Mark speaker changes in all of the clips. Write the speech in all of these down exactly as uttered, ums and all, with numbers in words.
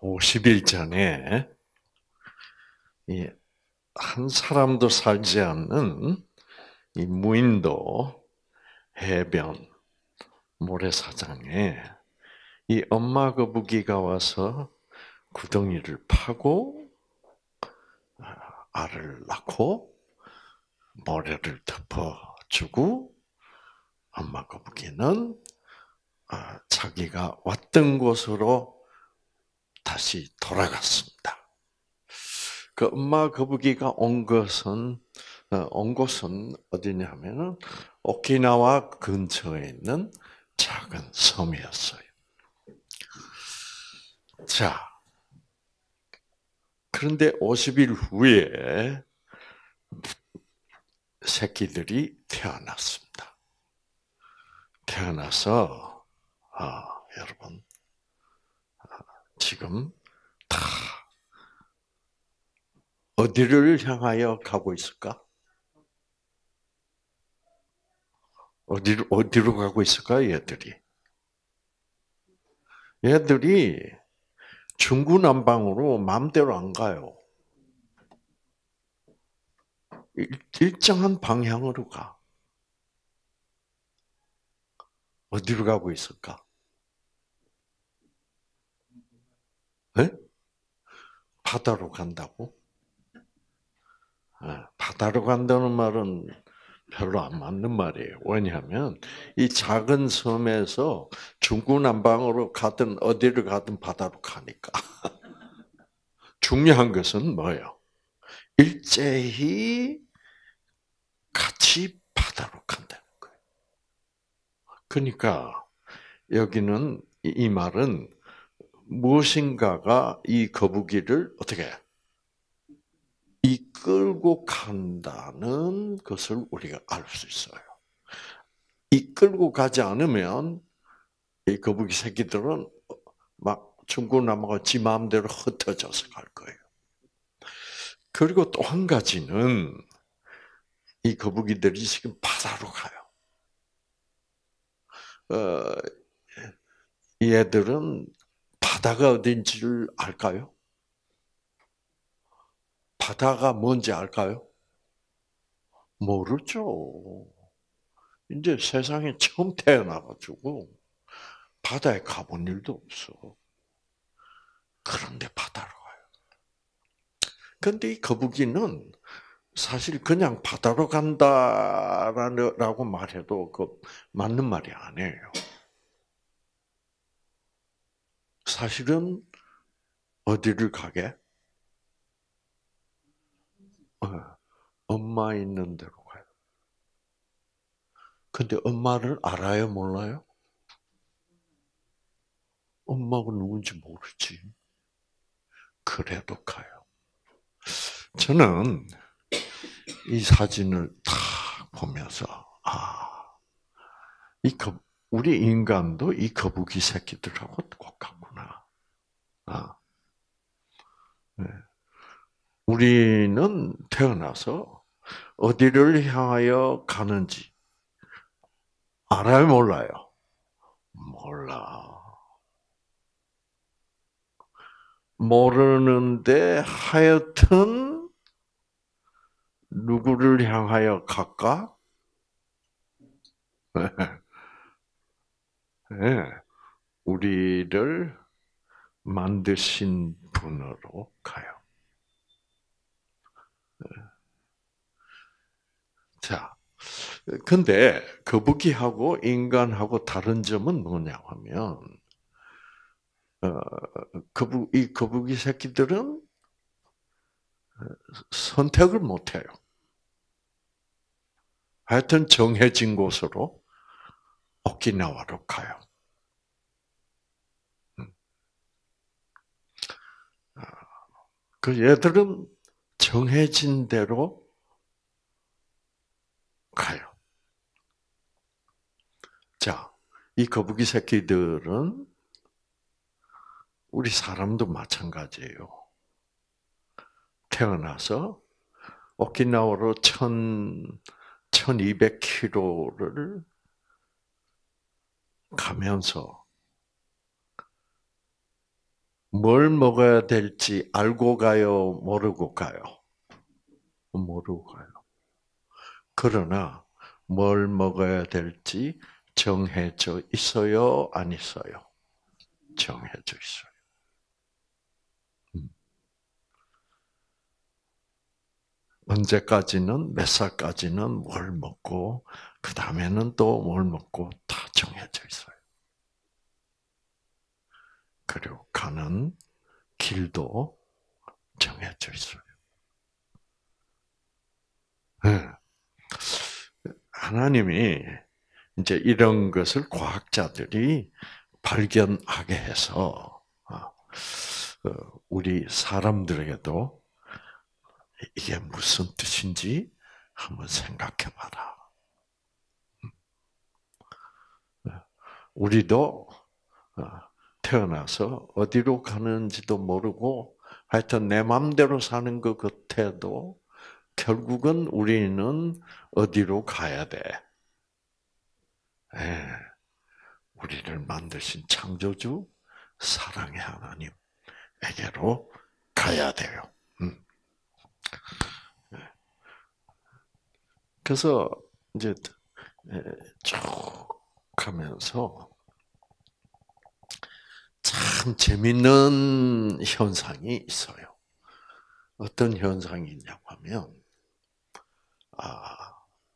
Speaker 1: 오십 일 전에 이 한 사람도 살지 않는 이 무인도 해변 모래사장에 이 엄마 거북이가 와서 구덩이를 파고 알을 낳고 모래를 덮어주고 엄마 거북이는 자기가 왔던 곳으로 다시 돌아갔습니다. 그 엄마 거북이가 온 것은 온 곳은 어디냐면은 오키나와 근처에 있는 작은 섬이었어요. 자, 그런데 오십 일 후에 새끼들이 태어났습니다. 태어나서 아, 여러분 지금 다 어디를 향하여 가고 있을까? 어디로, 어디로 가고 있을까, 얘들이? 얘들이 중구난방으로 마음대로 안 가요. 일정한 방향으로 가. 어디로 가고 있을까? 네? 바다로 간다고? 바다로 간다는 말은 별로 안 맞는 말이에요. 왜냐하면 이 작은 섬에서 중구난방으로 가든 어디를 가든 바다로 가니까. 중요한 것은 뭐예요? 일제히 같이 바다로 간다는 거예요. 그러니까 여기는 이 말은 무엇인가가 이 거북이를 어떻게 이끌고 간다는 것을 우리가 알 수 있어요. 이끌고 가지 않으면 이 거북이 새끼들은 막 중구난방으로 지 마음대로 흩어져서 갈 거예요. 그리고 또 한 가지는 이 거북이들이 지금 바다로 가요. 어, 얘들은 바다가 어딘지를 알까요? 바다가 뭔지 알까요? 모르죠. 이제 세상에 처음 태어나가지고 바다에 가본 일도 없어. 그런데 바다로 가요. 근데 이 거북이는 사실 그냥 바다로 간다라고 말해도 그 맞는 말이 아니에요. 사실은 어디를 가게? 어, 엄마 있는 데로 가요. 근데 엄마를 알아요, 몰라요? 엄마가 누군지 모르지. 그래도 가요. 저는 이 사진을 딱 보면서 아, 이 거, 우리 인간도 이 거북이 새끼들하고 똑같구나. 아, 네. 우리는 태어나서 어디를 향하여 가는지 알아요, 몰라요? 몰라. 모르는데 하여튼 누구를 향하여 갈까? 네. 우리를 만드신 분으로 가요. 자, 근데 거북이하고 인간하고 다른 점은 뭐냐 하면, 어, 거북, 이 거북이 새끼들은 선택을 못 해요. 하여튼 정해진 곳으로 오키나와로 가요. 그 얘들은 정해진 대로 가요. 자, 이 거북이 새끼들은 우리 사람도 마찬가지예요. 태어나서 오키나와로 천, 천이백 킬로미터를 가면서 뭘 먹어야 될지 알고 가요, 모르고 가요? 모르고 가요. 그러나 뭘 먹어야 될지 정해져 있어요, 안 있어요? 정해져 있어요. 음. 언제까지는, 몇 살까지는 뭘 먹고, 그 다음에는 또 뭘 먹고 다 정해져 있어요. 그리고 가는 길도 정해져 있어요. 네. 하나님이 이제 이런 것을 과학자들이 발견하게 해서 어, 어, 우리 사람들에게도 이게 무슨 뜻인지 한번 생각해 봐라. 우리도 어, 태어나서 어디로 가는지도 모르고 하여튼 내 마음대로 사는 것 같아도 결국은 우리는 어디로 가야 돼? 예, 우리를 만드신 창조주 사랑의 하나님에게로 가야 돼요. 음. 그래서 이제 쭉 가면서 참 재밌는 현상이 있어요. 어떤 현상이 있냐고 하면, 아,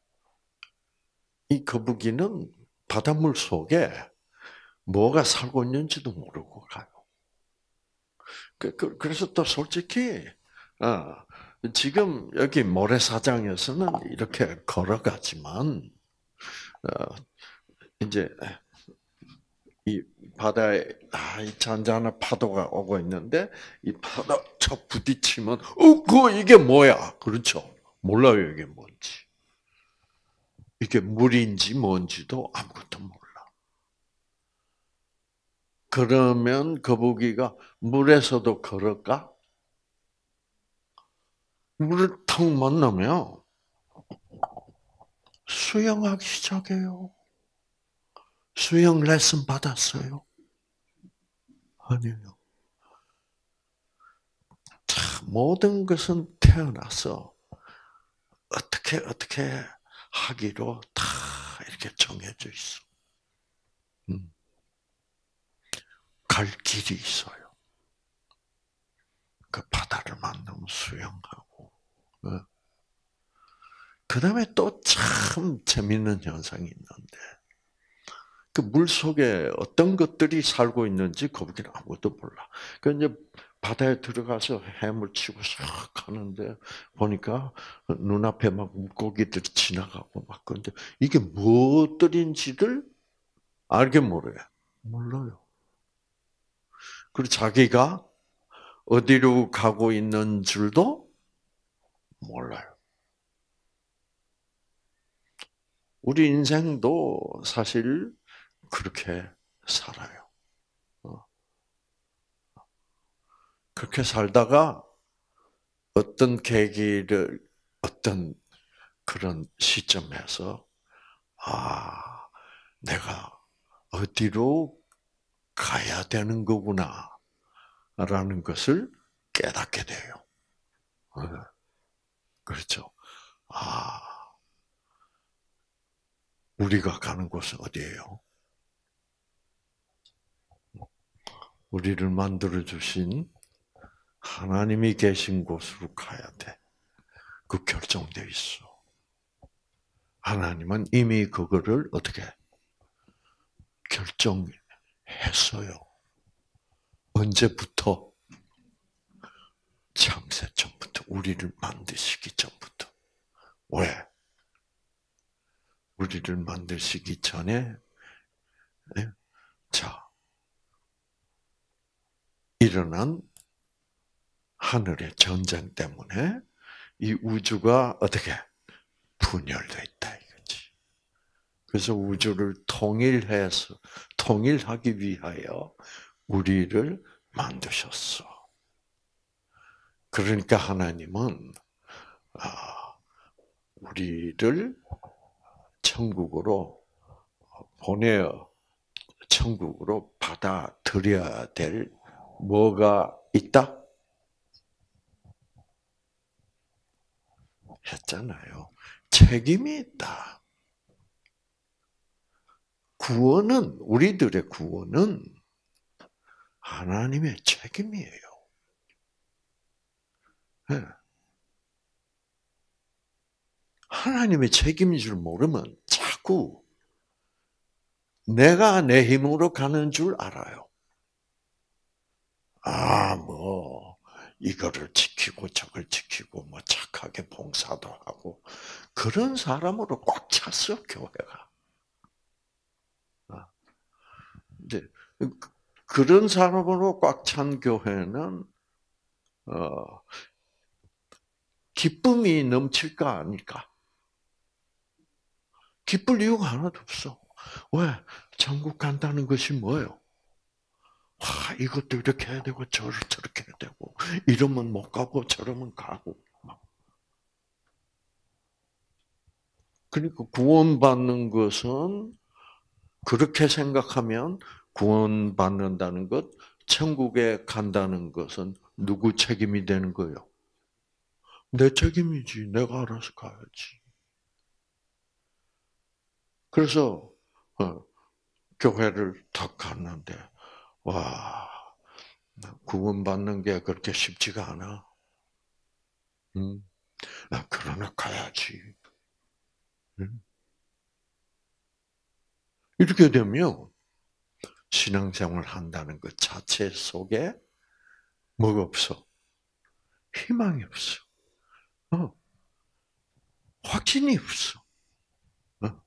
Speaker 1: 이 거북이는 바닷물 속에 뭐가 살고 있는지도 모르고 가요. 그, 그, 그래서 또 솔직히, 어, 지금 여기 모래사장에서는 이렇게 걸어가지만, 어, 이제 이 바다에 아, 이 잔잔한 파도가 오고 있는데 이 파도 쳐 부딪히면 어, 그 이게 뭐야? 그렇죠? 몰라요 이게 뭔지. 이게 물인지 뭔지도 아무것도 몰라. 그러면 거북이가 물에서도 걸을까? 물을 탁 만나면 수영하기 시작해요. 수영 레슨 받았어요? 아니요. 참, 모든 것은 태어나서 어떻게 어떻게 하기로 다 이렇게 정해져 있어. 음. 갈 길이 있어요. 그 바다를 만나면 수영하고. 그 다음에 또 참 재밌는 현상이 있는데, 그 물 속에 어떤 것들이 살고 있는지 거북이는 아무것도 몰라. 그 이제 바다에 들어가서 해물 치고 싹 하는데, 보니까 눈앞에 막 물고기들이 지나가고 막 그런데, 이게 무엇들인지를 알게 모르요. 몰라요. 그리고 자기가 어디로 가고 있는 줄도 몰라요. 우리 인생도 사실 그렇게 살아요. 어. 그렇게 살다가 어떤 계기를, 어떤 그런 시점에서, 아, 내가 어디로 가야 되는 거구나, 라는 것을 깨닫게 돼요. 어. 그렇죠. 아, 우리가 가는 곳은 어디예요? 우리를 만들어주신 하나님이 계신 곳으로 가야 돼. 그 결정돼 있어. 하나님은 이미 그거를 어떻게 결정했어요. 언제부터? 창세 전부터, 우리를 만드시기 전부터. 왜? 우리를 만드시기 전에, 네? 자, 일어난 하늘의 전쟁 때문에 이 우주가 어떻게 분열되어 있다 이거지. 그래서 우주를 통일해서 통일하기 위하여 우리를 만드셨어. 그러니까 하나님은 우리를 천국으로 보내어 천국으로 받아들여야 될 뭐가 있다? 했잖아요. 책임이 있다. 구원은, 우리들의 구원은 하나님의 책임이에요. 네. 하나님의 책임인 줄 모르면 자꾸 내가 내 힘으로 가는 줄 알아요. 아, 뭐, 이거를 지키고 저걸 지키고 뭐 착하게 봉사도 하고 그런 사람으로 꽉 찼어, 교회가. 이제 그런 사람으로 꽉 찬 교회는 어, 기쁨이 넘칠까 아닐까? 기쁠 이유가 하나도 없어. 왜? 천국 간다는 것이 뭐예요? 와, 이것도 이렇게 해야 되고 저를 저렇게 해야 되고 이러면 못 가고 저러면 가고. 그러니까 구원받는 것은 그렇게 생각하면 구원받는다는 것, 천국에 간다는 것은 누구 책임이 되는 거예요? 내 책임이지. 내가 알아서 가야지. 그래서 어, 교회를 탁 갔는데 와, 구원받는 게 그렇게 쉽지가 않아. 음, 아, 그러나 가야지. 음. 이렇게 되면 신앙생활 한다는 것 자체 속에 뭐가 없어? 희망이 없어. 어, 확신이 없어. 어.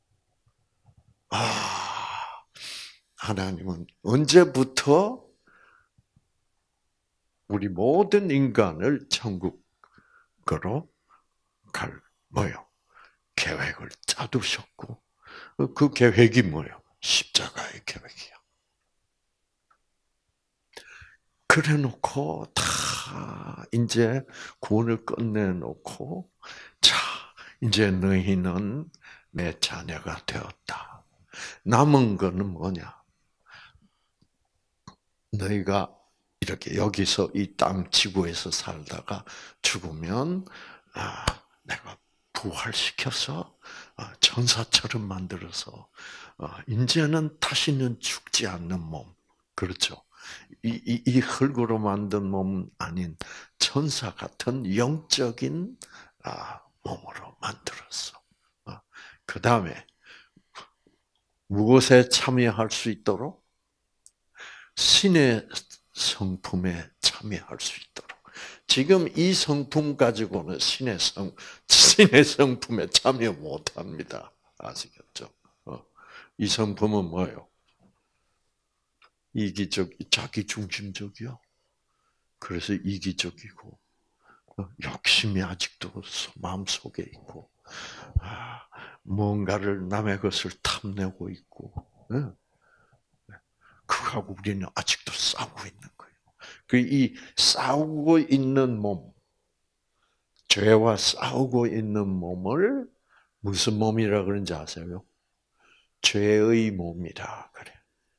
Speaker 1: 아, 하나님은 언제부터 우리 모든 인간을 천국으로 갈 뭐요? 계획을 짜두셨고 그 계획이 뭐예요? 십자가의 계획이야. 그래놓고 다 이제 구원을 끝내놓고 자 이제 너희는 내 자녀가 되었다. 남은 거는 뭐냐? 너희가 이렇게 여기서 이 땅 지구에서 살다가 죽으면 아, 내가 부활시켜서 천사처럼 만들어서 이제는 다시는 죽지 않는 몸, 그렇죠? 이, 이, 이 흙으로 만든 몸 아닌 천사 같은 영적인 몸으로 만들었어. 그 다음에 무엇에 참여할 수 있도록? 신의 성품에 참여할 수 있도록. 지금 이 성품 가지고는 신의 성, 신의 성품에 참여 못 합니다. 아시겠죠? 어. 이 성품은 뭐예요? 이기적, 자기 중심적이요. 그래서 이기적이고, 어, 욕심이 아직도 마음속에 있고, 아, 뭔가를 남의 것을 탐내고 있고, 어? 그거하고 우리는 아직도 싸우고 있는 거예요. 그 이 싸우고 있는 몸, 죄와 싸우고 있는 몸을 무슨 몸이라 그런지 아세요? 죄의 몸이라 그래.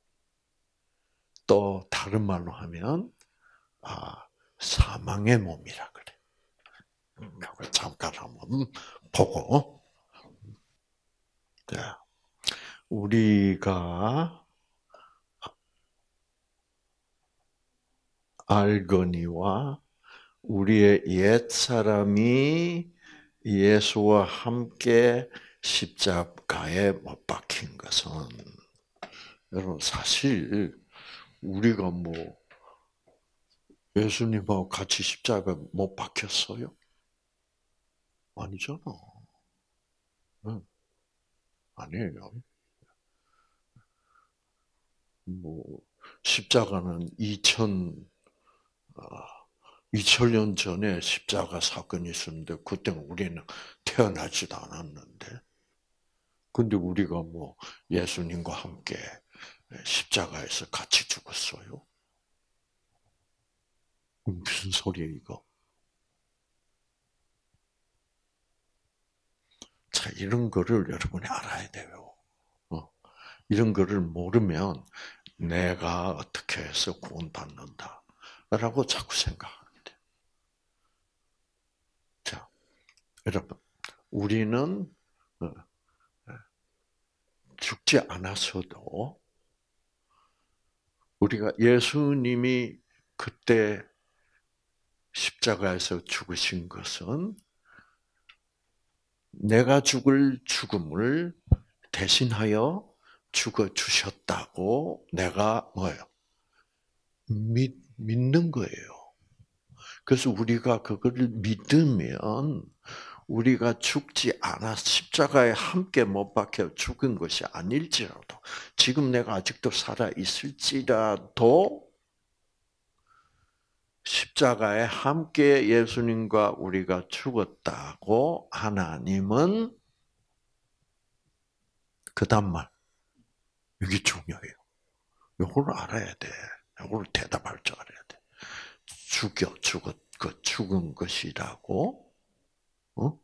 Speaker 1: 또 다른 말로 하면 아, 사망의 몸이라 그래. 이거 잠깐 한번 보고. 네. 우리가 알거니와 우리의 옛 사람이 예수와 함께 십자가에 못 박힌 것은 여러분 사실 우리가 뭐 예수님하고 같이 십자가에 못 박혔어요? 아니잖아. 응, 아니에요. 뭐 십자가는 이천 이천 년 전에 십자가 사건이 있었는데 그때는 우리는 태어나지도 않았는데 근데 우리가 뭐 예수님과 함께 십자가에서 같이 죽었어요. 무슨 소리예요, 이거? 자, 이런 거를 여러분이 알아야 돼요. 어, 이런 거를 모르면 내가 어떻게 해서 구원받는다. 라고 자꾸 생각하게 돼요. 자, 여러분, 우리는 죽지 않았어도 우리가 예수님이 그때 십자가에서 죽으신 것은 내가 죽을 죽음을 대신하여 죽어 주셨다고 내가 뭐예요? 믿, 믿는 거예요. 그래서 우리가 그거를 믿으면 우리가 죽지 않아 십자가에 함께 못 박혀 죽은 것이 아닐지라도 지금 내가 아직도 살아 있을지라도 십자가에 함께 예수님과 우리가 죽었다고 하나님은 그 다음 말 이게 중요해요. 이걸 알아야 돼. 이걸 대답할 줄 알아야 돼. 죽여 죽었 그 죽은 것이라고 어?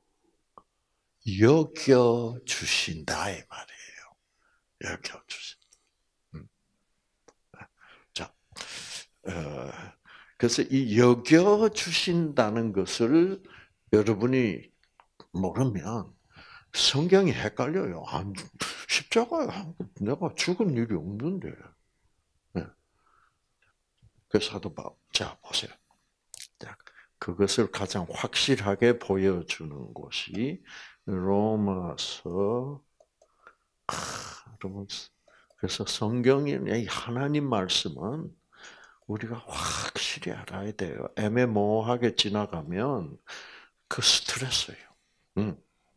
Speaker 1: 여겨 주신다 이 말이에요. 여겨 주신. 음. 자, 어, 그래서 이 여겨 주신다는 것을 여러분이 모르면 성경이 헷갈려요. 안, 십자가에 내가 죽은 일이 없는데. 네. 그 사도 바울. 자, 보세요. 자, 그것을 가장 확실하게 보여주는 곳이 로마서, 로마서. 그래서 성경의 하나님 말씀은 우리가 확실히 알아야 돼요. 애매모호하게 지나가면 그 스트레스예요. 응.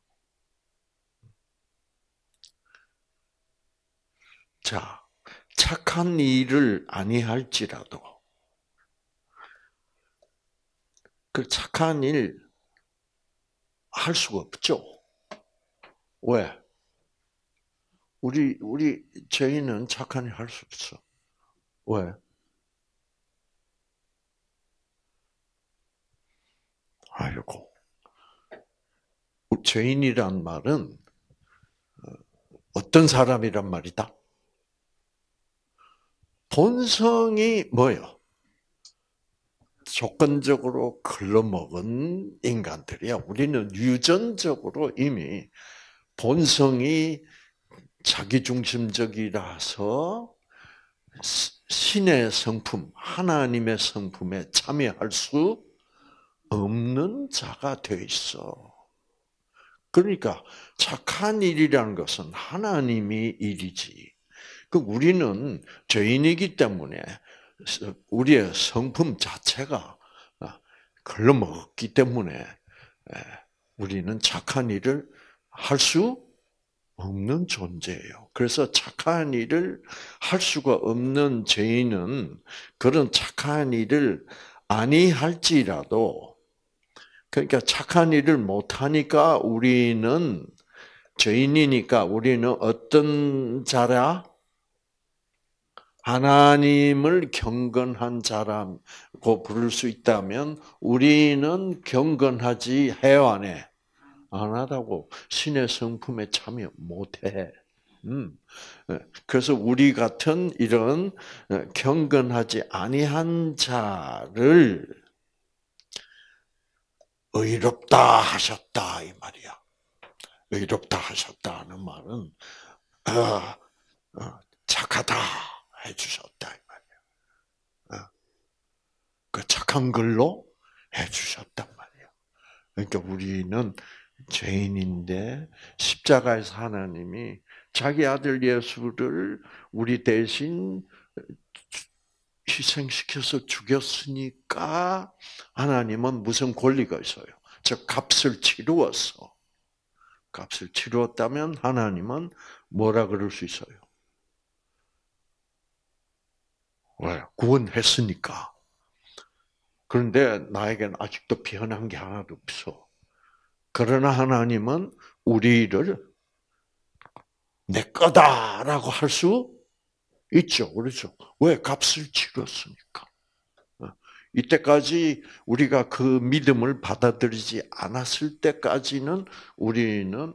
Speaker 1: 자, 착한 일을 아니할지라도 그 착한 일 할 수가 없죠. 왜? 우리 우리 죄인은 착한 일 할 수 없어. 왜? 아이고. 죄인이란 말은 어떤 사람이란 말이다? 본성이 뭐예요? 조건적으로 글러먹은 인간들이야. 우리는 유전적으로 이미 본성이 자기중심적이라서 신의 성품, 하나님의 성품에 참여할 수 없는 자가 돼 있어. 그러니까 착한 일이라는 것은 하나님이 일이지. 그 우리는 죄인이기 때문에 우리의 성품 자체가 글러먹었기 때문에 우리는 착한 일을 할 수 없는 존재예요. 그래서 착한 일을 할 수가 없는 죄인은 그런 착한 일을 아니할지라도 그러니까 착한 일을 못하니까 우리는 죄인이니까 우리는 어떤 자라? 하나님을 경건한 자라고 부를 수 있다면 우리는 경건하지 해요, 안 해? 안 하다고 신의 성품에 참여 못해. 음. 그래서 우리 같은 이런 경건하지 아니한 자를 의롭다 하셨다 이 말이야. 의롭다 하셨다는 말은 어, 어, 착하다 해주셨다 이 말이야. 어, 그 착한 걸로 해주셨단 말이야. 그러니까 우리는 죄인인데 십자가에서 하나님이 자기 아들 예수를 우리 대신 희생시켜서 죽였으니까 하나님은 무슨 권리가 있어요? 즉 값을 치루었어. 값을 치루었다면 하나님은 뭐라 그럴 수 있어요? 왜? 구원했으니까. 그런데 나에겐 아직도 변한 게 하나도 없어. 그러나 하나님은 우리를 내 거다라고 할 수 있죠. 그렇죠. 왜? 값을 치렀으니까. 이때까지 우리가 그 믿음을 받아들이지 않았을 때까지는 우리는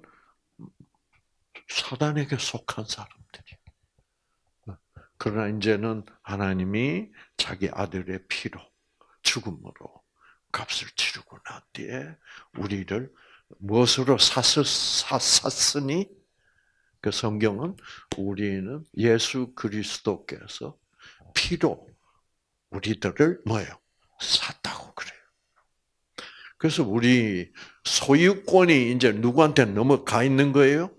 Speaker 1: 사단에게 속한 사람들이에요. 그러나 이제는 하나님이 자기 아들의 피로 죽음으로 값을 치르고 난 뒤에 우리를 무엇으로 샀, 샀으니? 그 성경은 우리는 예수 그리스도께서 피로 우리들을 뭐예요? 샀다고 그래요. 그래서 우리 소유권이 이제 누구한테 넘어가 있는 거예요?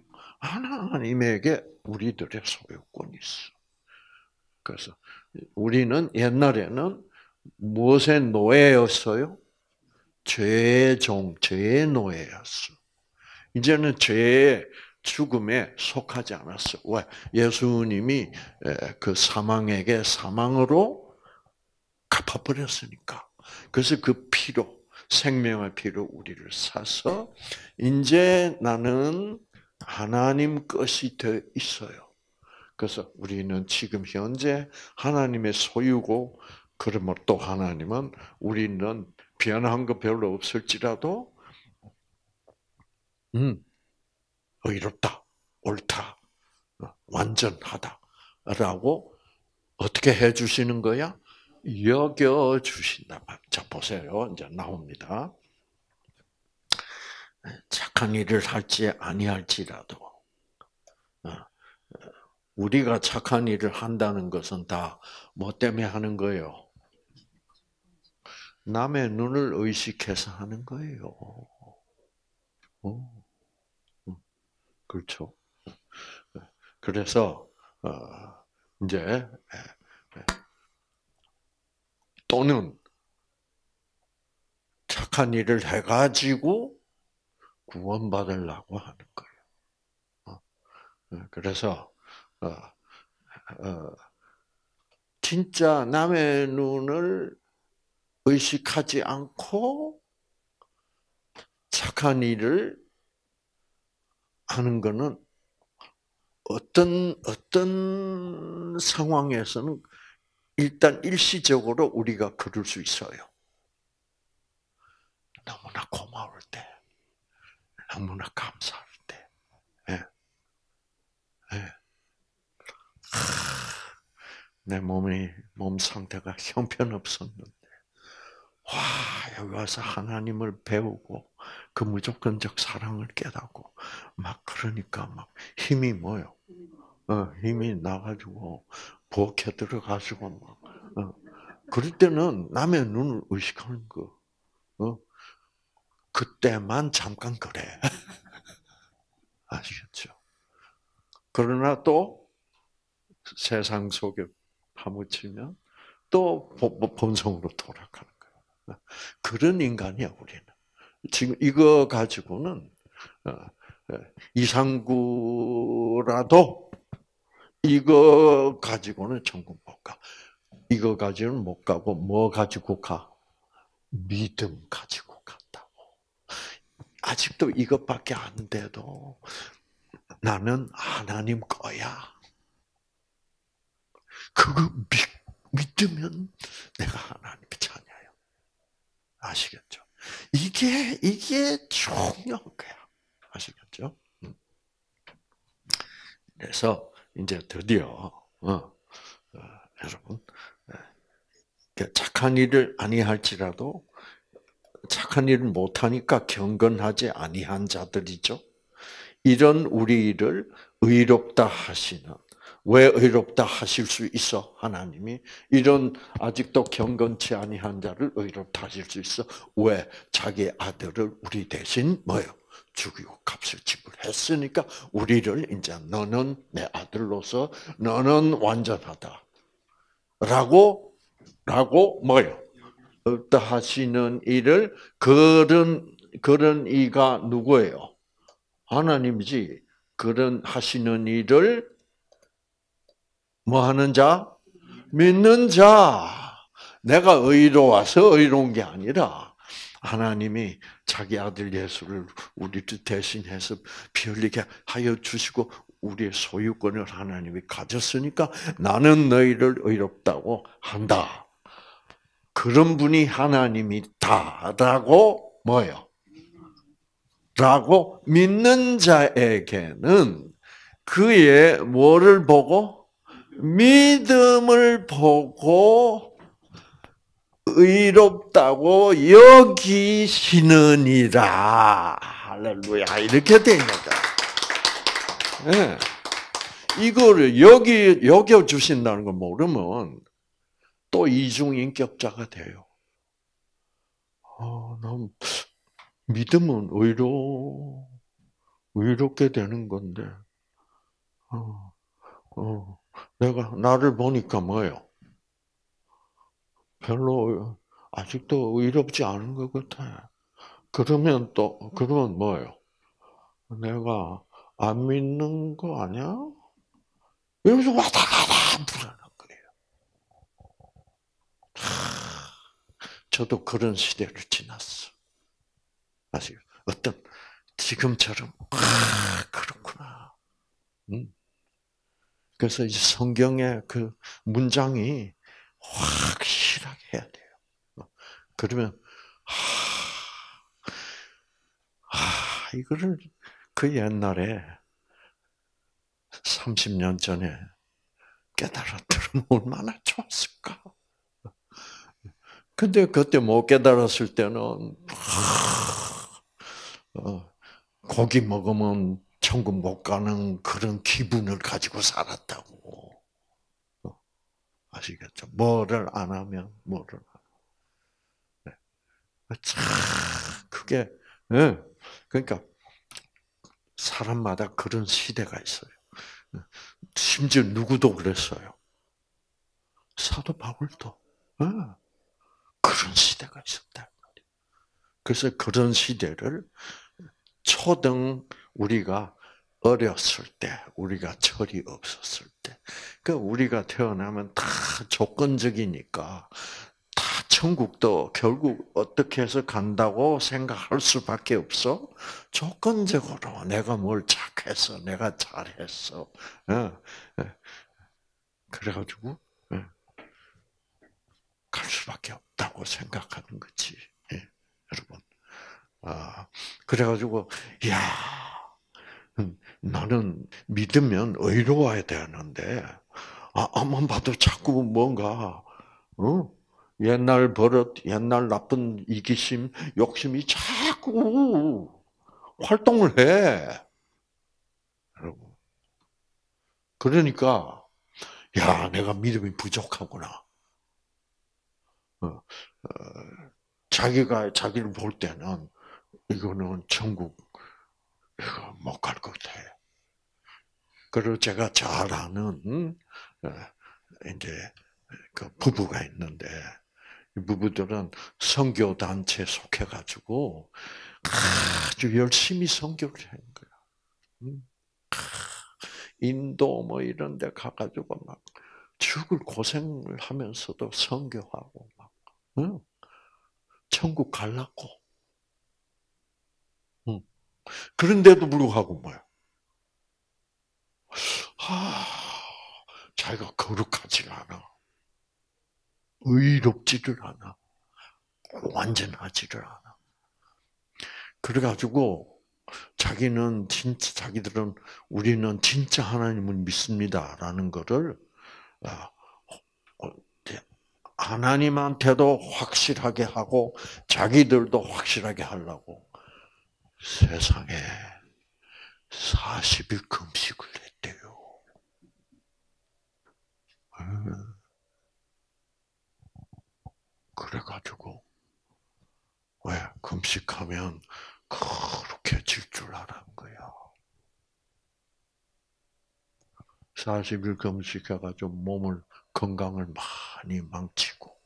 Speaker 1: 하나님에게 우리들의 소유권이 있어. 그래서 우리는 옛날에는 무엇의 노예였어요? 죄의 종, 죄의 노예였어. 이제는 죄의 죽음에 속하지 않았어. 왜? 예수님이 그 사망에게 사망으로 갚아버렸으니까. 그래서 그 피로, 생명의 피로 우리를 사서 이제 나는 하나님 것이 되어 있어요. 그래서 우리는 지금 현재 하나님의 소유고, 그러면 또 하나님은 우리는 변한 거 별로 없을지라도 음, 의롭다, 옳다, 완전하다라고 어떻게 해주시는 거야? 여겨주신다. 자, 보세요. 이제 나옵니다. 착한 일을 할지 아니할지라도 우리가 착한 일을 한다는 것은 다 뭐 때문에 하는 거예요? 남의 눈을 의식해서 하는 거예요. 어, 그렇죠. 그래서 이제 또는 착한 일을 해가지고 구원받으려고 하는 거예요. 그래서 어, 어, 진짜 남의 눈을 의식하지 않고 착한 일을 하는 것은 어떤 어떤 상황에서는 일단 일시적으로 우리가 그럴 수 있어요. 너무나 고마울 때, 너무나 감사할 때. 네. 네. 내 몸이 몸 상태가 형편없었는데, 와, 여기 와서 하나님을 배우고 그 무조건적 사랑을 깨닫고 막 그러니까 막 힘이 뭐요? 어, 힘이 나가지고 부엌에 들어가지고 막 어. 그럴 때는 남의 눈을 의식하는 거, 어, 그때만 잠깐 그래. 아시겠죠? 그러나 또 세상 속에 파묻히면 또 본성으로 돌아가는 거예요. 그런 인간이야, 우리는. 지금 이거 가지고는 이상구라도 이거 가지고는 천국 못 가. 이거 가지고는 못 가고 뭐 가지고 가? 믿음 가지고 간다고. 아직도 이것밖에 안 돼도 나는 하나님 거야. 그거 믿, 믿으면 내가 하나님의 자녀예요. 아시겠죠? 이게, 이게 중요한 거야. 아시겠죠? 그래서 이제 드디어, 어, 어, 여러분, 착한 일을 아니할지라도 착한 일을 못하니까 경건하지 아니한 자들이죠. 이런 우리를 의롭다 하시는, 왜 의롭다 하실 수 있어? 하나님이 이런 아직도 경건치 아니한 자를 의롭다 하실 수 있어. 왜? 자기 아들을 우리 대신 뭐요? 죽이고 값을 지불했으니까 우리를 이제 너는 내 아들로서 너는 완전하다. 라고 라고 뭐요? 의롭다 하시는 이를 그런 그런 이가 누구예요? 하나님이지. 그런 하시는 일을 뭐 하는 자? 믿는 자. 내가 의로워서 의로운 게 아니라 하나님이 자기 아들 예수를 우리를 대신해서 피 흘리게 하여 주시고 우리의 소유권을 하나님이 가졌으니까 나는 너희를 의롭다고 한다. 그런 분이 하나님이다라고 뭐요? 라고 믿는 자에게는 그의 뭐를 보고? 믿음을 보고 의롭다고 여기시느니라. 할렐루야. 이렇게 돼 있는 거야. 네. 이거를 여기, 여겨주신다는 걸 모르면 또 이중인격자가 돼요. 아, 난 믿음은 의로, 의롭게 되는 건데, 어, 어, 내가, 나를 보니까 뭐예요? 별로, 아직도 의롭지 않은 것 같아. 그러면 또, 그러면 뭐예요? 내가 안 믿는 거 아니야? 이러면서 왔다 갔다 불안한 거예요. 저도 그런 시대를 지났어. 아시죠? 어떤, 지금처럼, 아, 그렇구나. 음. 그래서 이제 성경의 그 문장이 확실하게 해야 돼요. 그러면, 아, 아, 이거를 그 옛날에 삼십 년 전에 깨달았더면 얼마나 좋았을까. 근데 그때 못 깨달았을 때는, 어, 고기 먹으면 천국 못 가는 그런 기분을 가지고 살았다고. 아시겠죠? 뭐를 안 하면 뭐를 안 해. 참, 그게, 예. 그러니까, 사람마다 그런 시대가 있어요. 심지어 누구도 그랬어요. 사도 바울도, 예. 그런 시대가 있었다. 그래서 그런 시대를 초등 우리가 어렸을 때, 우리가 철이 없었을 때, 그 우리가 태어나면 다 조건적이니까 다 천국도 결국 어떻게 해서 간다고 생각할 수밖에 없어. 조건적으로 내가 뭘 착해서, 내가 잘했어. 어, 어. 그래가지고 어, 갈 수밖에 없다고 생각하는 거지, 예, 여러분. 아, 그래가지고 야. 음, 나는 믿으면 의로워야 되는데, 아, 앞만 봐도 자꾸 뭔가, 어? 옛날 버릇, 옛날 나쁜 이기심, 욕심이 자꾸 활동을 해. 여러분. 그러니까, 야, 내가 믿음이 부족하구나. 어, 어, 자기가 자기를 볼 때는 이거는 천국 못 갈 것 같아. 그리고 제가 잘 아는 어, 이제 그 부부가 있는데 부부들은 선교 단체에 속해가지고 아주 열심히 선교를 하는 거야. 음. 인도 뭐 이런 데 가가지고 막 죽을 고생을 하면서도 선교하고 막 응? 천국 갈라고. 응. 그런데도 불구하고 뭐야? 아, 자기가 거룩하지 않아. 의롭지를 않아. 완전하지를 않아. 그래가지고 자기는 진짜 자기들은 우리는 진짜 하나님을 믿습니다라는 거를 아, 어, 하나님한테도 확실하게 하고 자기들도 확실하게 하려고 세상에 사십 일 금식을 했대요. 그래가지고 왜 금식하면 그렇게 질 줄 알았는 거야. 사십 일 금식해가지고 몸을 건강을 많이 망치고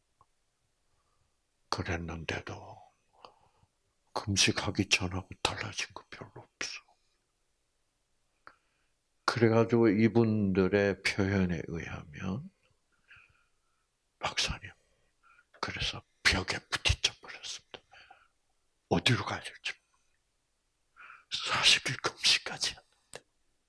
Speaker 1: 그랬는데도 금식하기 전하고 달라진 거 별로 없어. 그래가지고 이분들의 표현에 의하면 박사님, 그래서 벽에 부딪혀 버렸습니다. 어디로 가야 될지. 사십 일 금식까지 했는데.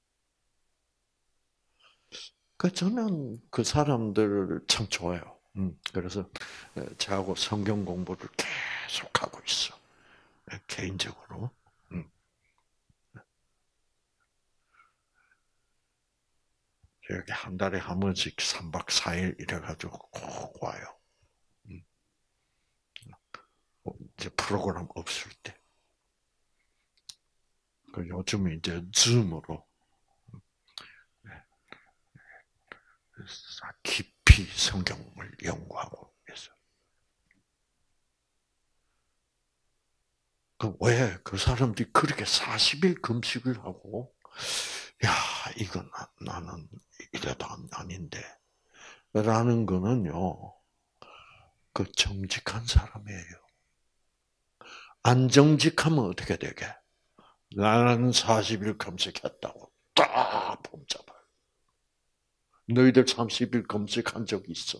Speaker 1: 그 저는 그 사람들을 참 좋아요. 음, 그래서 저하고 성경 공부를 계속하고 있어. 개인적으로. 음. 여기 한 달에 한 번씩 삼 박 사 일 이래가지고 꼭 와요. 음. 프로그램 없을 때. 그 요즘에 이제 줌으로 깊이 성경을 연구하고 있어요. 그 왜 그 사람들이 그렇게 사십 일 금식을 하고, 야, 이건 나는 이래도 아닌데, 라는 거는요, 그 정직한 사람이에요. 안 정직하면 어떻게 되게? 나는 사십 일 금식했다고 딱 붙잡아요. 너희들 삼십 일 금식한 적 있어?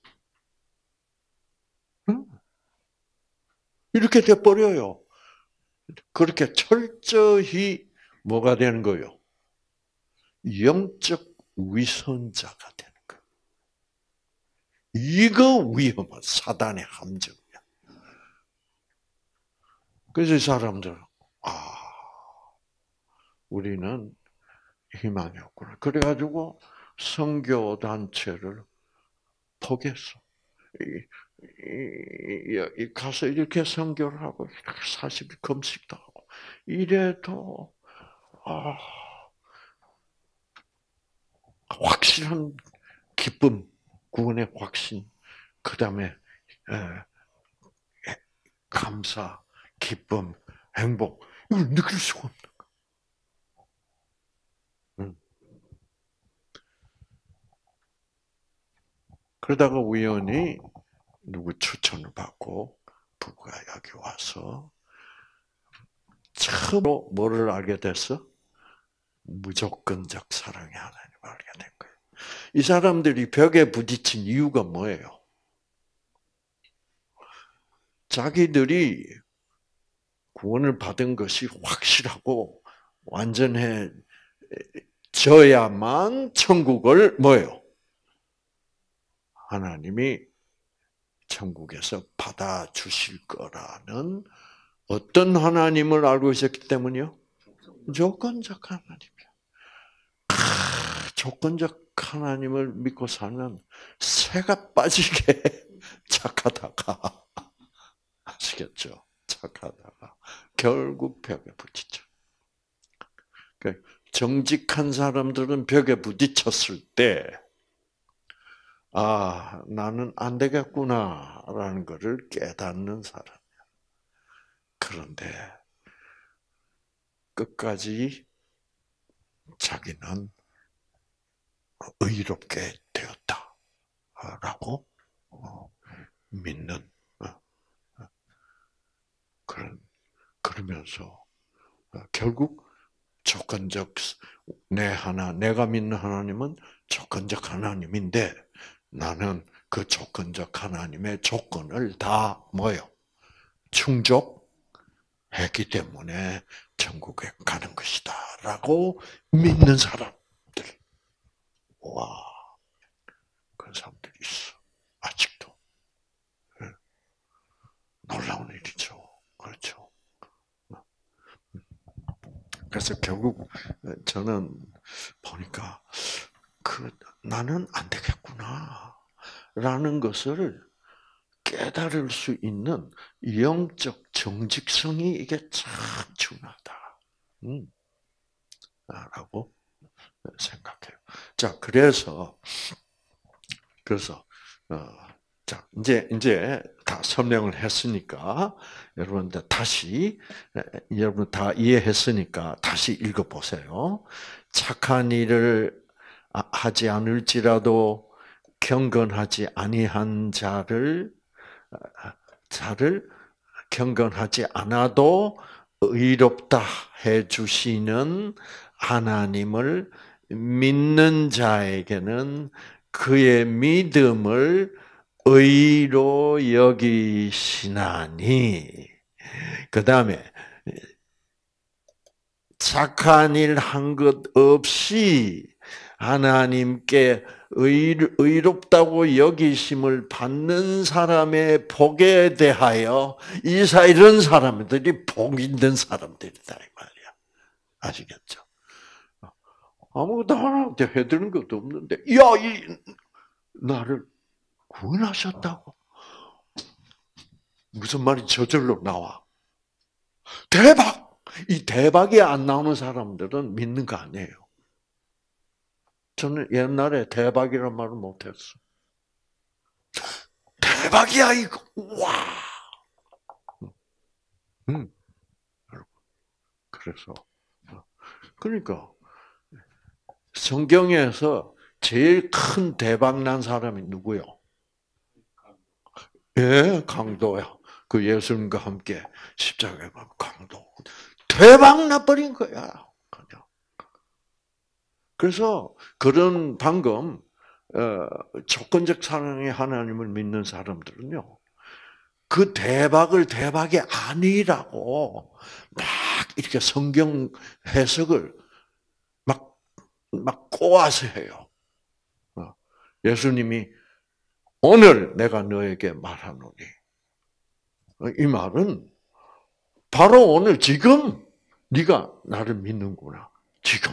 Speaker 1: 응? 이렇게 돼버려요. 그렇게 철저히 뭐가 되는 거예요? 영적 위선자가 되는 거예요. 이거 위험한 사단의 함정이야. 그래서 사람들은 아, 우리는 희망이 없구나. 그래가지고 선교 단체를 포기했어. 이, 이, 이, 가서 이렇게 선교를 하고 사십 일 금식도 하고 이래도 아, 확실한 기쁨, 구원의 확신, 그 다음에 감사, 기쁨, 행복 이걸 느낄 수가 없는 거야. 그러다가 우연히 누구 추천을 받고 부부가 여기 와서 처음으로 뭐를 알게 됐어? 무조건적 사랑의 하나님을 알게 된 거예요. 이 사람들이 벽에 부딪힌 이유가 뭐예요? 자기들이 구원을 받은 것이 확실하고 완전해져야만 천국을 뭐예요? 하나님이 천국에서 받아주실 거라는 어떤 하나님을 알고 있었기 때문이요? 조건적 하나님이야. 아, 조건적 하나님을 믿고 살면 새가 빠지게 착하다가 아시겠죠? 착하다가 결국 벽에 부딪혀. 정직한 사람들은 벽에 부딪혔을 때 아, 나는 안 되겠구나라는 것을 깨닫는 사람이야. 그런데 끝까지 자기는 의롭게 되었다라고 믿는 그런 그러면서 결국 조건적 내 하나 내가 믿는 하나님은 조건적 하나님인데 나는 그 조건적 하나님의 조건을 다 뭐요? 충족했기 때문에 천국에 가는 것이다라고 믿는 사람들. 와, 그런 사람들이 있어. 아직도. 놀라운 일이죠. 그렇죠. 그래서 결국 저는 보니까 그 나는 안 되겠구나 라는 것을 깨달을 수 있는 영적 정직성이 이게 참 중요하다. 음, 라고 생각해요. 자, 그래서 그래서 어, 자 이제 이제 다 설명을 했으니까 여러분들 다시 여러분 다 이해했으니까 다시 읽어보세요. 착한 일을 하지 않을지라도 경건하지 아니한 자를 자를 경건하지 않아도 의롭다 해 주시는 하나님을 믿는 자에게는 그의 믿음을 의로 여기시나니. 그 다음에 착한 일 한 것 없이 하나님께 의롭다고 여기심을 받는 사람의 복에 대하여 이사 이런 사람들이 복 있는 사람들이다 이 말이야. 아시겠죠? 아무것도 하나님한테 해드는 것도 없는데, 야, 이 나를 구원하셨다고? 무슨 말이 저절로 나와? 대박! 이 대박이 안 나오는 사람들은 믿는 거 아니에요. 저는 옛날에 대박이란 말을 못했어. 대박이야 이거. 와. 음. 그래서 그러니까 성경에서 제일 큰 대박 난 사람이 누구요? 예, 강도야. 그 예수님과 함께 십자가에 가 강도. 대박 나버린 거야. 그냥. 그래서 그런 방금 어, 조건적 사랑의 하나님을 믿는 사람들은요, 그 대박을 대박이 아니라고 막 이렇게 성경 해석을 막, 막 꼬아서 해요. 예수님이 오늘 내가 너에게 말하노니. 이 말은 바로 오늘 지금 네가 나를 믿는구나. 지금.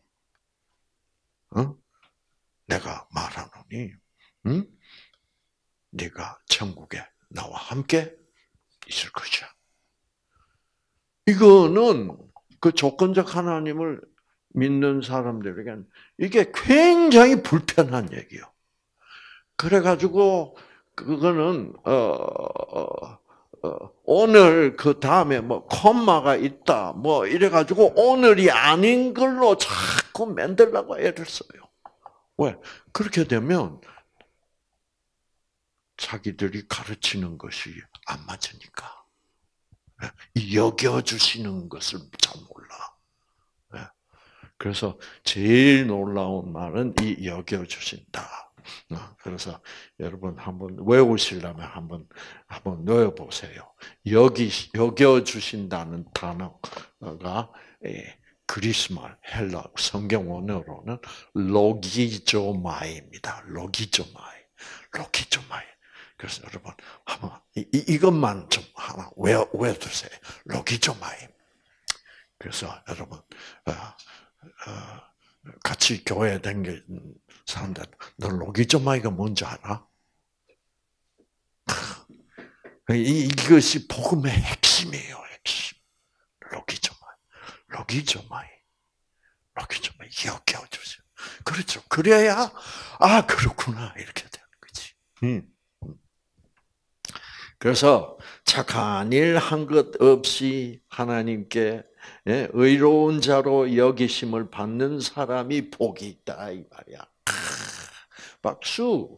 Speaker 1: 어? 내가 말하노니 응? 네가 천국에 나와 함께 있을 것이야. 이거는 그 조건적 하나님을 믿는 사람들에게는 이게 굉장히 불편한 얘기요. 그래가지고 그거는 어, 어, 어, 오늘 그 다음에 뭐 콤마가 있다 뭐 이래가지고 오늘이 아닌 걸로 자꾸 만들려고 애를 써요. 왜? 그렇게 되면 자기들이 가르치는 것이 안 맞으니까. 여겨주시는 것을 잘 몰라. 그래서 제일 놀라운 말은 이 여겨주신다. 그래서 여러분 한번 외우시려면 한번 한번 넣어보세요. 여기 여겨주신다는 단어가 그리스말 헬라 성경 원어로는 로기조마이입니다. 로기조마이, 로기조마이. 그래서 여러분 한번 이, 이것만 좀 하나 외워 외워두세요. 로기조마이. 그래서 여러분 어, 어, 같이 교회에 다니는 사람들, 너 로기조마이가 뭔지 알아? 이, 이것이 복음의 핵심이에요, 핵심. 로기조마이, 로기조마이, 로기조마이, 여겨주세요. 그렇죠. 그래야, 아, 그렇구나. 이렇게 되는 거지. 음. 그래서 착한 일 한 것 없이 하나님께 의로운 자로 여기심을 받는 사람이 복이 있다 이 말이야. 박수.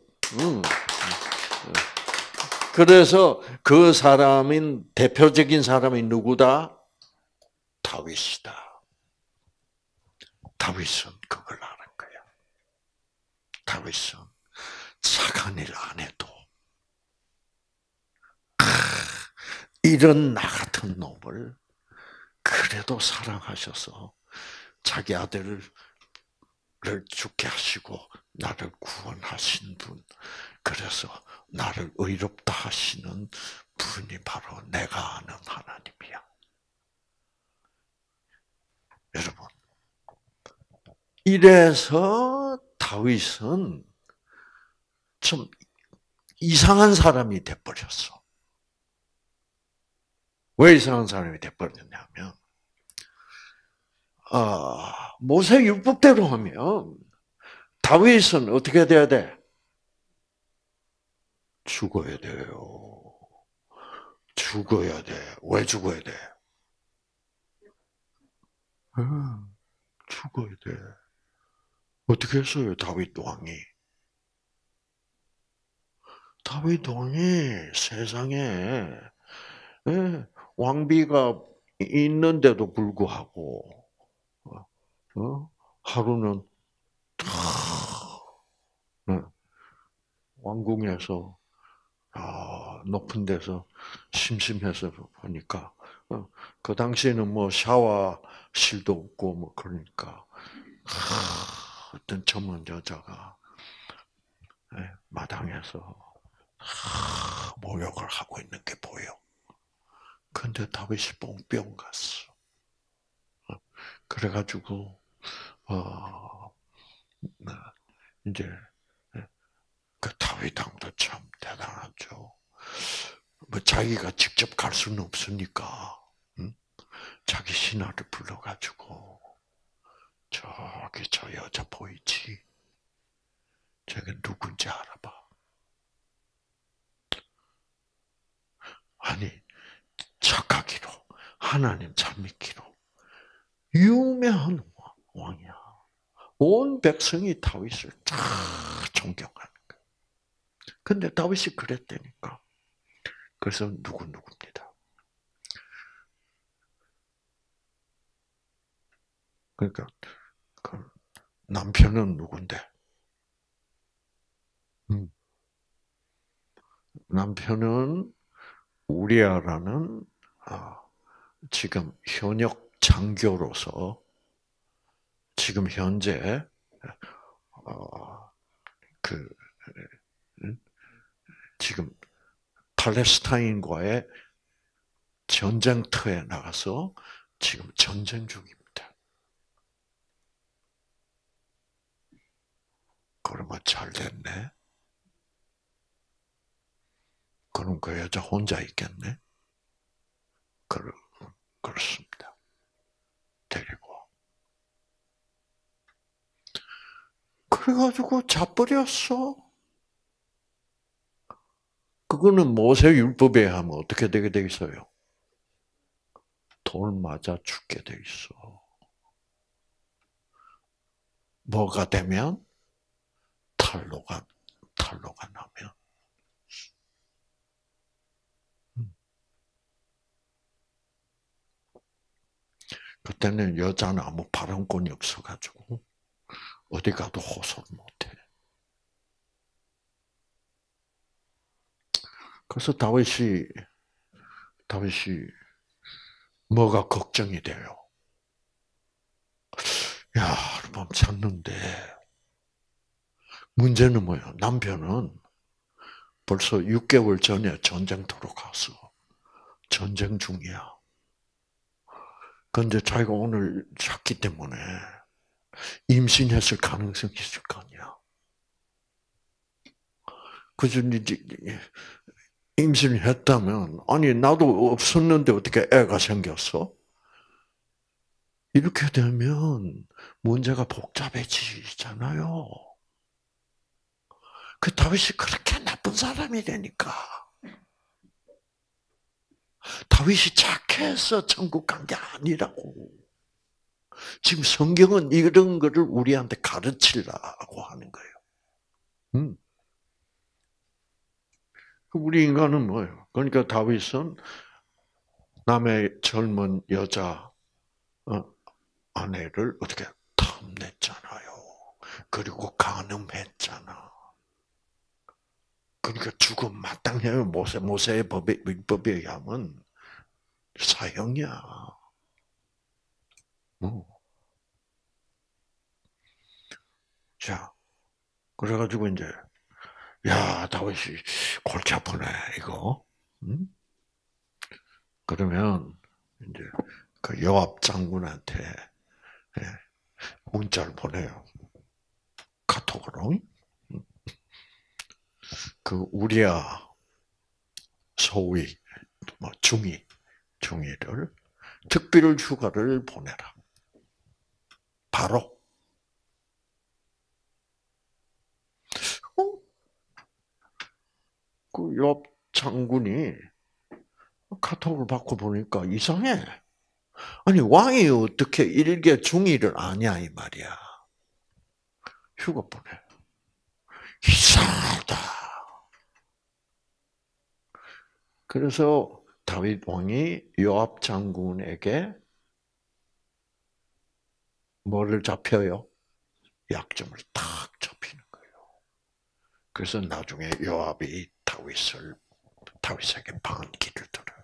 Speaker 1: 그래서 그 사람인 대표적인 사람이 누구다? 다윗이다. 다윗은 그걸 아는 거야. 다윗은 착한 일 안 해도 이런 나 같은 놈을 그래도 사랑하셔서 자기 아들을 죽게 하시고 나를 구원하신 분, 그래서 나를 의롭다 하시는 분이 바로 내가 아는 하나님이야. 여러분, 이래서 다윗은 좀 이상한 사람이 돼버렸어. 왜 이상한 사람이 돼버렸냐면, 어, 모세 율법대로 하면 다윗은 어떻게 돼야 돼? 죽어야 돼요. 죽어야 돼. 왜 죽어야 돼? 응, 죽어야 돼. 어떻게 했어요, 다윗 왕이? 다윗 왕이 세상에 예, 왕비가 있는데도 불구하고 어? 하루는 왕궁에서 아, 높은 데서 심심해서 보니까 어, 그 당시에는 뭐 샤워실도 없고 뭐 그러니까 하, 어떤 젊은 여자가 예, 마당에서 하, 목욕을 하고 있는 게 보여. 근데 다윗이 뽕뿅 갔어. 그래가지고 어, 이제 그 다윗 왕도 참 대단하죠. 뭐 자기가 직접 갈 수는 없으니까. 응? 자기 신하를 불러가지고 저기 저 여자 보이지? 저게 누군지 알아봐. 아니 착하기로 하나님 잘 믿기로 유명한 왕이야. 온 백성이 다윗을 다 존경하는 거야. 근데 다윗이 그랬다니까. 그래서 누구 누구입니다. 그러니까 그 남편은 누군데? 음. 남편은 우리아라는 아, 지금 현역 장교로서 지금 현재 어, 그 지금 팔레스타인과의 전쟁터에 나가서 지금 전쟁 중입니다. 그러면 잘 됐네. 그럼 그 여자 혼자 있겠네. 그렇, 그렇습니다. 데리고. 그래가지고 잡버렸어. 그거는 모세 율법에 하면 어떻게 되게 돼 있어요? 돌 맞아 죽게 돼 있어. 뭐가 되면? 탈로가, 탈로가 나면. 그때는 여자는 아무 발언권이 없어가지고, 어디 가도 호소를 못해. 그래서 다윗이, 다윗이 뭐가 걱정이 돼요. 야, 하룻밤 잤는데, 문제는 뭐예요? 남편은 벌써 육 개월 전에 전쟁터로 가서 전쟁 중이야. 그런데 자기가 오늘 잤기 때문에 임신했을 가능성이 있을 거 아니야. 그래서 이제 임신을 했다면, 아니, 나도 없었는데 어떻게 애가 생겼어? 이렇게 되면 문제가 복잡해지잖아요. 그 다윗이 그렇게 나쁜 사람이 되니까. 다윗이 착해서 천국 간 게 아니라고. 지금 성경은 이런 거를 우리한테 가르치려고 하는 거예요. 음. 우리 인간은 뭐예요? 그러니까 다윗은 남의 젊은 여자 아내를 어떻게 탐냈잖아요. 그리고 간음했잖아. 그러니까 죽음 마땅해요. 모세, 모세의 법에, 법에 의하면 사형이야. 어. 자, 그래가지고 이제, 야, 다윗이 골치 아프네, 이거. 응? 그러면, 이제, 그 요압 장군한테 문자를 보내요. 카톡으로. 그, 우리야, 소위, 뭐, 중위, 중위를, 특별 휴가를 보내라. 바로. 어? 그 요압 장군이 카톡을 받고 보니까 이상해. 아니, 왕이 어떻게 일개 중위를 아냐, 이 말이야. 휴가 보내. 이상하다. 그래서 다윗 왕이 요압 장군에게 뭐를 잡혀요? 약점을 탁 잡히는 거예요. 그래서 나중에 요압이 다윗을, 다윗에게 반기를 들어요.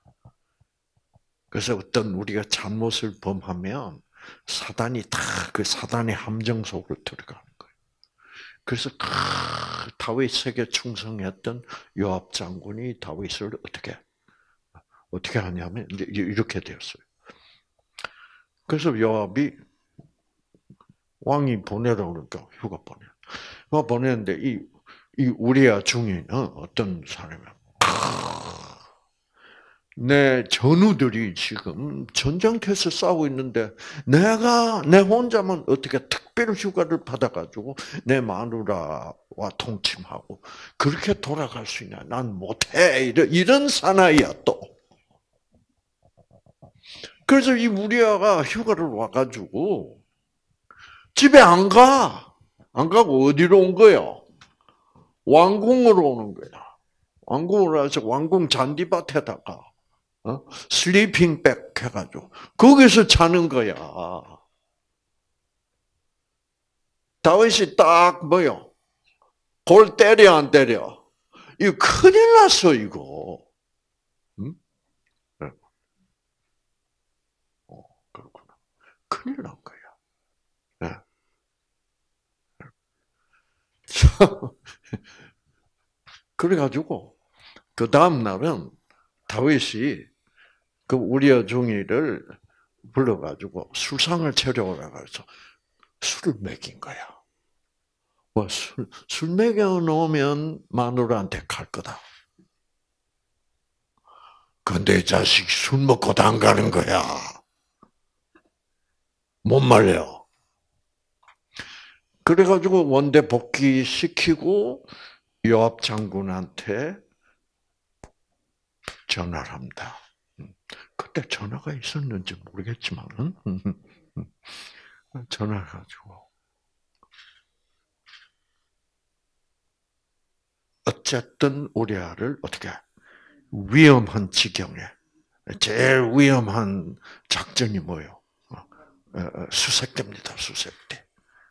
Speaker 1: 그래서 어떤 우리가 잘못을 범하면 사단이 다 그 사단의 함정 속으로 들어가는 거예요. 그래서 다윗에게 충성했던 요압 장군이 다윗을 어떻게 어떻게 하냐면 이제 이렇게 되었어요. 그래서 요압이 왕이 보내라고 그러니까 휴가 보내. 휴가 보내는데 이, 이 우리아 중위는 어떤 사람이야? 내 전우들이 지금 전쟁터에서 싸우고 있는데 내가 내 혼자만 어떻게 특별 휴가를 받아가지고 내 마누라와 통침하고 그렇게 돌아갈 수 있냐? 난 못해. 이런 이런 사나이야 또. 그래서 이 우리아가 휴가를 와가지고 집에 안 가. 안 가고 어디로 온 거야? 왕궁으로 오는 거야. 왕궁으로 와서 왕궁 잔디밭에다가 어? 슬리핑백 해가지고 거기서 자는 거야. 다윗이 딱 뭐요? 골 때려 안 때려? 이거 큰일 났어 이거. 응? 어, 그렇구나. 큰일 난 거야. 네. 그래가지고 그 다음 날은 다윗이 그 우리아 중이를 불러가지고 술상을 차려오라 해서 술을 먹인 거야. 뭐 술, 술 먹여 놓으면 마누라한테 갈 거다. 근데 이 자식 술 먹고도 안 가는 거야. 못 말려. 그래가지고 원대 복귀시키고 요압 장군한테 전화를 합니다. 그때 전화가 있었는지 모르겠지만 전화를 가지고 어쨌든 우리아를 어떻게 위험한 지경에 제일 위험한 작전이 뭐요? 수색대입니다. 수색대.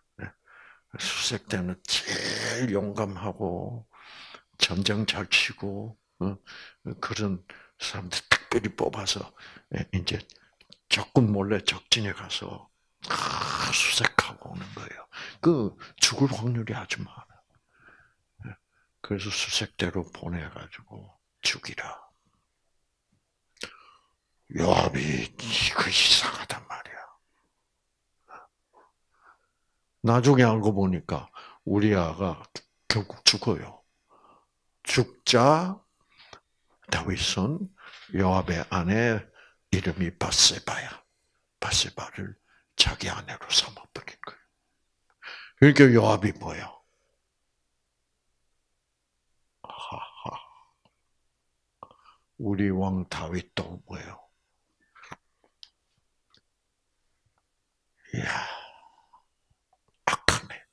Speaker 1: 수색대는 제일 용감하고 전쟁 잘 치고 그런 사람들 특별히 뽑아서 이제 적군 몰래 적진에 가서 수색하고 오는 거예요. 그 죽을 확률이 아주 많아. 그래서 수색대로 보내가지고 죽이라. 요압이 이거 이상하단 말이야. 나중에 알고 보니까 우리아가 결국 죽어요. 죽자 다윗은 요압의 아내 이름이 바세바야. 바세바를 자기 아내로 삼아버린 거예요. 그러니까 요압이 뭐예요? 하하. 우리 왕 다윗도 뭐예요? 이야, 악하네.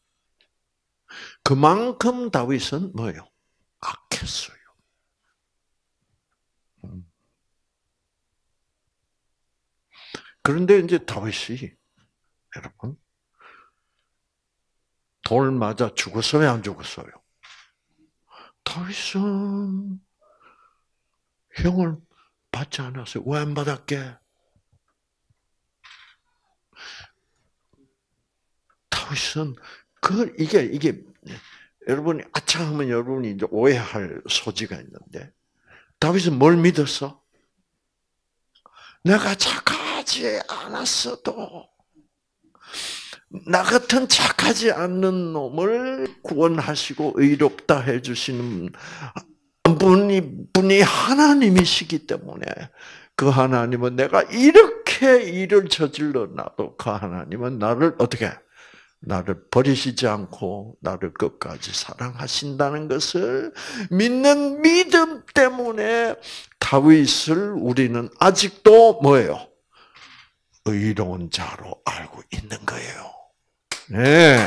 Speaker 1: 그만큼 다윗은 뭐예요? 악했어요. 그런데 이제 다윗이 여러분 돌 맞아 죽었어요, 안 죽었어요? 다윗은 형을 받지 않았어요. 왜 안 받았게? 다윗은 그 이게 이게 여러분이 아차하면 여러분이 이제 오해할 소지가 있는데 다윗은 뭘 믿었어? 내가 착하지 않았어도 나 같은 착하지 않는 놈을 구원하시고 의롭다 해주시는 분이, 분이 하나님이시기 때문에 그 하나님은 내가 이렇게 일을 저질러 놔도 그 하나님은 나를 어떻게 나를 버리시지 않고 나를 끝까지 사랑하신다는 것을 믿는 믿음 때문에 다윗을 우리는 아직도 뭐예요? 의로운 자로 알고 있는 거예요. 네.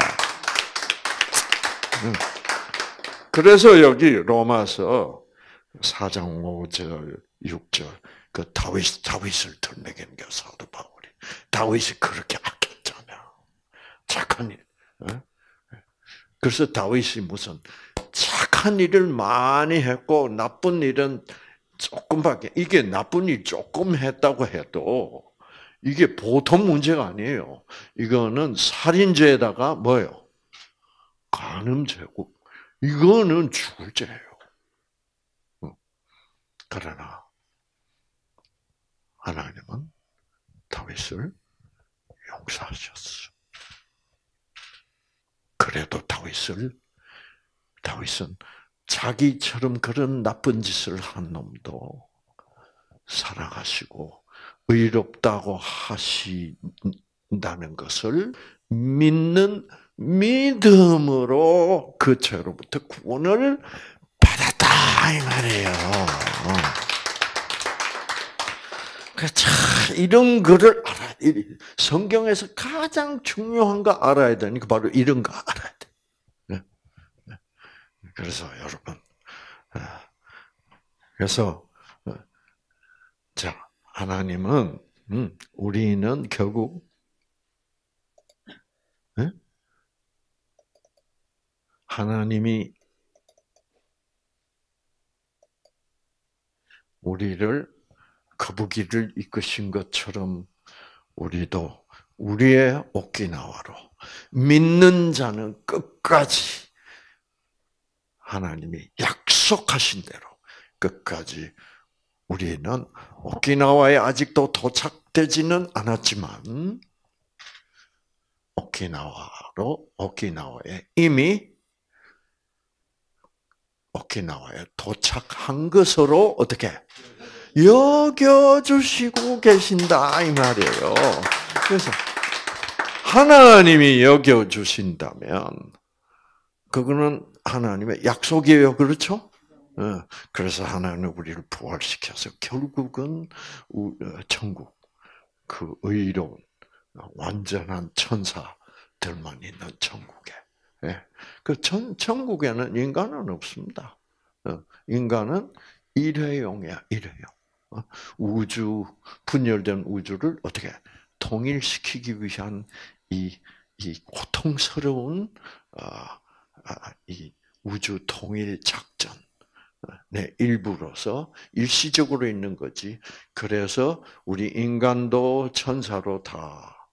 Speaker 1: 그래서 여기 로마서 사 장 오 절, 육 절, 그 다윗, 다윗을 들먹이는 게 사도 바울이. 다윗이 그렇게 악했잖아. 착한 일. 그래서 다윗이 무슨 착한 일을 많이 했고 나쁜 일은 조금밖에, 이게 나쁜 일 조금 했다고 해도 이게 보통 문제가 아니에요. 이거는 살인죄에다가 뭐예요? 간음죄고, 이거는 죽을 죄예요. 그러나 하나님은 다윗을 용서하셨어. 그래도 다윗을 다윗은 자기처럼 그런 나쁜 짓을 한 놈도 하시고 의롭다고 하신다는 것을 믿는 믿음으로 그 죄로부터 구원을 받았다 이 말이에요. 자, 이런 거를 알아. 성경에서 가장 중요한 거 알아야 되니까 바로 이런 거 알아야 돼. 그래서 여러분, 그래서 자 하나님은 우리는 결국 하나님이 우리를 거북이를 이끄신 것처럼 우리도 우리의 오키나와로 믿는 자는 끝까지 하나님이 약속하신 대로 끝까지 우리는 오키나와에 아직도 도착되지는 않았지만 오키나와로 오키나와에 이미 오키나와에 도착한 것으로 어떻게 여겨주시고 계신다 이 말이에요. 그래서 하나님이 여겨주신다면 그거는 하나님의 약속이에요. 그렇죠? 그래서 하나님은 우리를 부활시켜서 결국은 천국, 그 의로운 완전한 천사들만 있는 천국에. 그 천, 천국에는 인간은 없습니다. 인간은 일회용이야, 일회용. 우주, 분열된 우주를 어떻게 통일시키기 위한 이, 이 고통스러운, 이 우주 통일 작전의 일부로서 일시적으로 있는 거지. 그래서 우리 인간도 천사로 다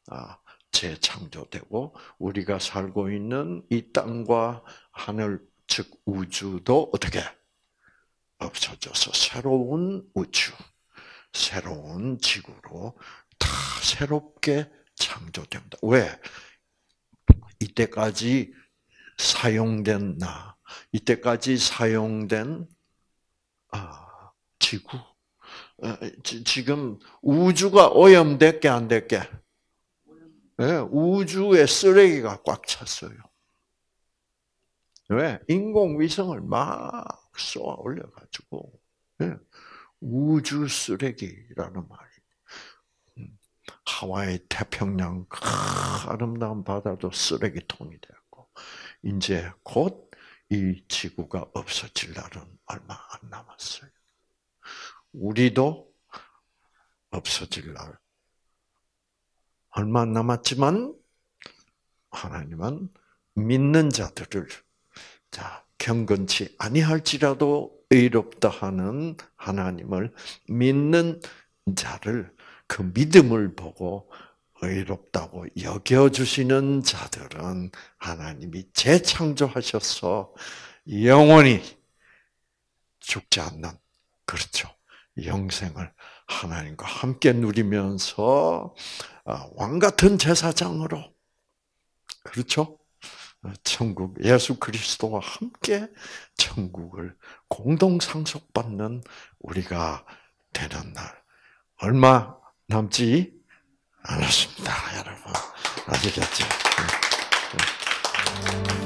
Speaker 1: 재창조되고 우리가 살고 있는 이 땅과 하늘 즉 우주도 어떻게 없어져서 새로운 우주, 새로운 지구로 다 새롭게 창조된다. 왜? 이때까지 사용된 나, 이때까지 사용된 아, 지구, 지금 우주가 오염됐게 안 됐게? 네, 우주에 쓰레기가 꽉 찼어요. 왜? 인공위성을 막 쏘아 올려가지고 네, 우주 쓰레기라는 말이 하와이 태평양 아름다운 바다도 쓰레기통이 되고 이제 곧 이 지구가 없어질 날은 얼마 안 남았어요. 우리도 없어질 날 얼마 안 남았지만 하나님은 믿는 자들을 자 경건치 아니할지라도 의롭다 하는 하나님을 믿는 자를 그 믿음을 보고 의롭다고 여겨주시는 자들은 하나님이 재창조하셔서 영원히 죽지 않는 그렇죠. 영생을 하나님과 함께 누리면서 왕 같은 제사장으로 그렇죠. 천국 예수 그리스도와 함께 천국을 공동 상속받는 우리가 되는 날 얼마 남지 않았습니다, 여러분. 아시겠죠?